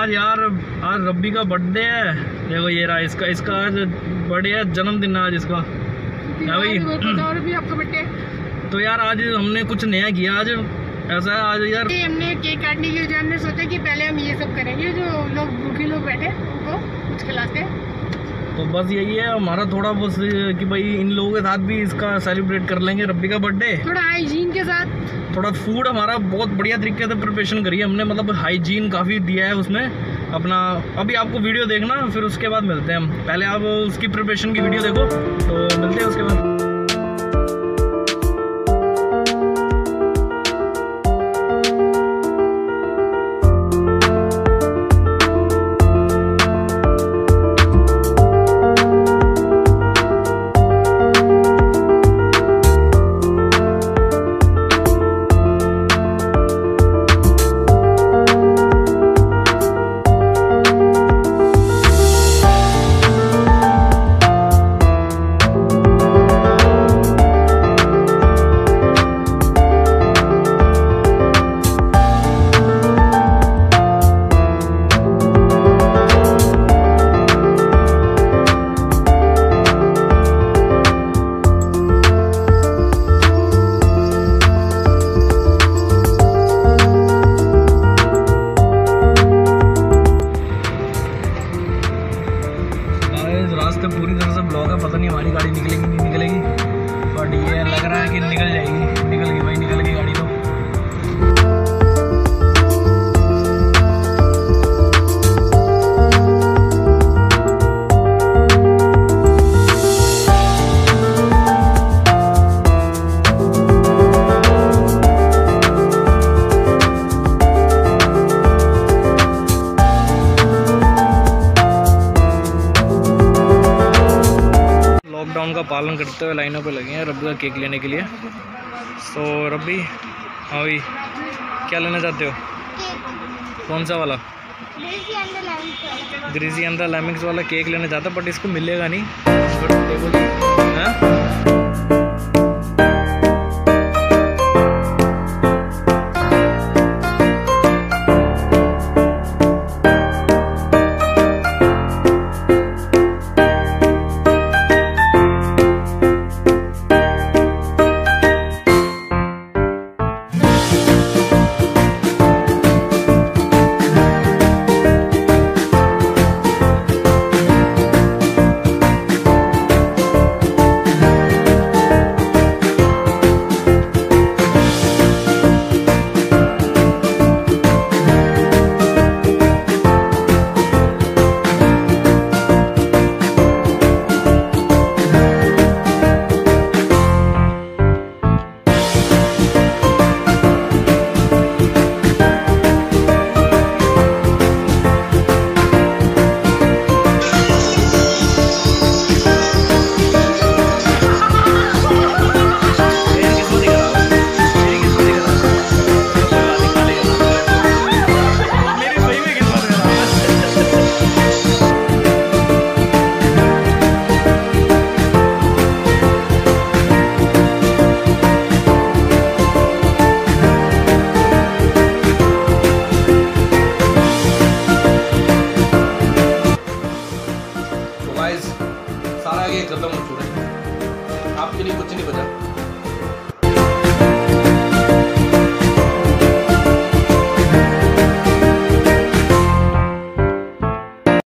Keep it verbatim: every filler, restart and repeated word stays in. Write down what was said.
आज यार आज रब्बी का बर्थडे है। देखो ये रहा इसका इसका आज बर्थडे है, जन्मदिन है आज इसका। क्या भाई और भी आपका बर्थडे। तो यार आज हमने कुछ नया किया। आज ऐसा है आज यार हमने केक काटने की वजह हमने सोचा कि पहले हम ये सब करेंगे, जो लोग भूखे लोग बैठे उनको कुछ खिलाते। तो बस यही है हमारा थोड़ा बस कि भाई इन लोगों के साथ भी इसका सेलिब्रेट कर लेंगे रब्बी का बर्थडे, थोड़ा हाइजीन के साथ। थोड़ा फूड हमारा बहुत बढ़िया तरीके से प्रिपरेशन करी है हमने, मतलब हाइजीन काफ़ी दिया है उसमें अपना। अभी आपको वीडियो देखना, फिर उसके बाद मिलते हैं हम। पहले आप उसकी प्रिपरेशन की वीडियो देखो, तो मिलते हैं उसके बाद। पूरी तरह से ब्लॉक है, पता नहीं हमारी गाड़ी निकलेगी नहीं निकलेगी, बट ये लग रहा है कि निकल जाएगी। निकल गई भाई, निकल गई गाड़ी तो। लॉकडाउन का पालन करते हुए लाइनों पे लगे हैं रब्बी का केक लेने के लिए। सो रब्बी, हाँ भाई क्या लेना चाहते हो? कौन सा वाला? ग्रीजी एंड द लेमिंग्स वाला केक लेना चाहता, बट इसको मिलेगा नहीं। देखो हाँ? सारा ये खत्म हो चुका है, आपके लिए कुछ नहीं बचा।